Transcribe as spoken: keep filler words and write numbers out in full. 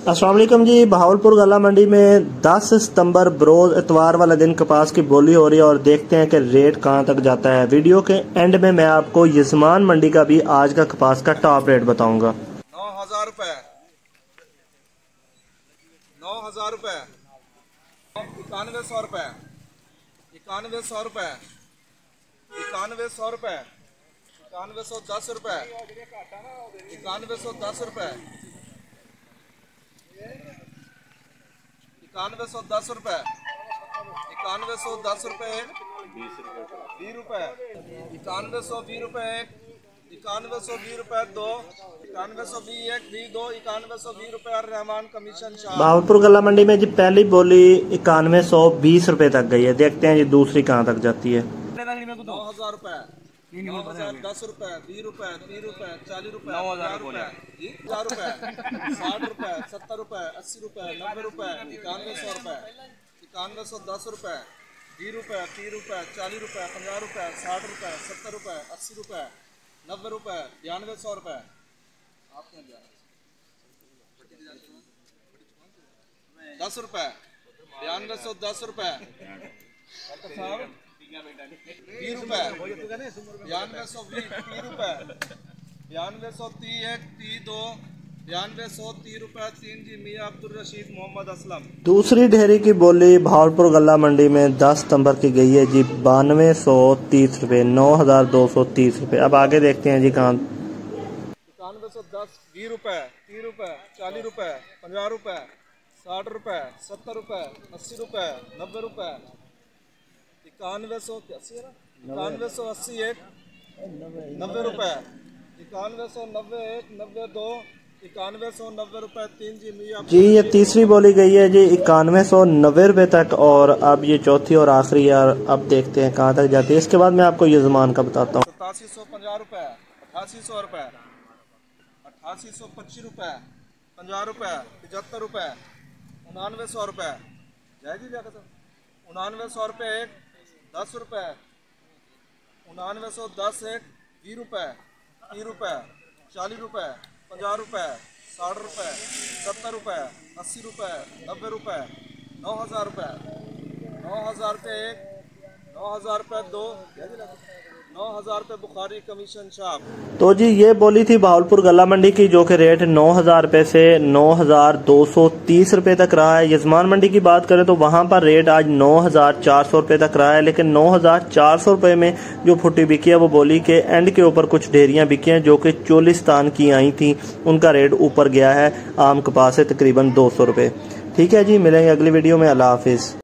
अस्सलाम वालेकुम जी। बहावलपुर गला मंडी में दस सितंबर बरोज इतवार वाला दिन कपास की बोली हो रही है और देखते हैं कि रेट कहां तक जाता है। वीडियो के एंड में मैं आपको यजमान मंडी का भी आज का कपास का टॉप रेट बताऊंगा। नौ हजार रुपए नौ हजार रुपए इक्यानवे सौ रुपए इक्यानवे सौ रुपए इक्यानवे सौ रुपए इक्यानवे सौ दस रुपए इक्यानवे सौ दस रुपए इक्यानवे सौ दस रुपए इक्यानवे सौ दस रुपए बीस रुपए इक्यानवे सौ बीस रुपए इक्यानवे सौ बीस रुपए दो इक्यानवे सौ बीस एक भी दो इक्यानवे सौ बीस रुपए और रहमान कमीशन शाह। बहावलपुर गला मंडी में जी पहली बोली इक्यानवे सौ बीस रुपए तक गई है। देखते हैं जी दूसरी कहाँ तक जाती है। नौ हजार रुपए नौ हजार दस रुपए बीस रुपए तीस रुपए चालीस रुपए नौ हजार रुपए हजार रुपए साठ रुपए सत्तर रुपए अस्सी रुपए नब्बे रुपए इक्यानवे सौ रुपए इक्यानवे सौ दस रुपए बीस रुपए तीस रुपए चालीस रुपए पंजाह रुपए साठ रुपए सत्तर रुपए अस्सी रुपए नब्बे रुपए बयानवे सौ रुपए दस रुपए बयानवे सौ दस रुपए बीस रुपए बयानवे सौ बीस तीस रुपए बयानवे सौ तीस एक तीस दो बयानवे सौ तीस रुपए तीन जी मियाँ अब्दुल रशीद मोहम्मद असलम। दूसरी ढेरी की बोली बहावलपुर गला मंडी में दस सितंबर की गई है जी बानवे सौ तीस रुपए नौ हजार दो सौ तीस रुपए। अब आगे देखते हैं जी कहाँ। इक्यानवे सौ दस बीस रुपए तीस रुपए चालीस रुपए पंजाह रुपए साठ रुपए सत्तर रुपए अस्सी रुपए नब्बे रुपए इक्यानवे सौ अस्सी इक्यानवे सौ अस्सी एक नब्बे रुपए इक्यानवे सौ नब्बे एक नब्बे दो इक्यानवे सौ नब्बे रुपए तीन जी मियाँ जी। ये तीसरी बोली गई है जी इक्यानवे सौ नब्बे रुपए तक और अब ये चौथी और आखिरी यार अब देखते हैं कहाँ तक जाती है। इसके बाद मैं आपको यजमान का बताता हूँ। सतासी सौ पंजाह रुपए अठासी सौ रुपए अठासी सौ पच्चीस रुपए पंजाह रुपए पचहत्तर रुपए उनानवे सौ रुपए जाएगी क्या कहते उनानवे सौ रुपए एक दस रुपए उनानवे सौ दस एक बीस रुपए तीस रुपए चालीस रुपए पंजाह रुपए साठ रुपए सत्तर रुपए अस्सी रुपए नब्बे रुपए नौ हजार रुपए नौ हजार रुपये एक नौ हजार रुपये दो नौ हजार रुपये बुखारी कमीशन शाप। तो जी ये बोली थी बहावलपुर गला मंडी की जो कि रेट नौ हजार रुपये से नौ हजार दो सौ तीस रुपये तक रहा है। यजमान मंडी की बात करें तो वहां पर रेट आज नौ हजार चार सौ रुपये तक रहा है, लेकिन नौ हजार चार सौ रुपये में जो फुटी बिकी है वो बोली के एंड के ऊपर कुछ ढेरियां बिकी हैं जो कि चोलिस्तान की आई थी, उनका रेट ऊपर गया है। आम कपास है तकरीबन दो सौ रुपये। ठीक है जी, मिलेंगे अगली वीडियो में। अल्लाह हाफिज।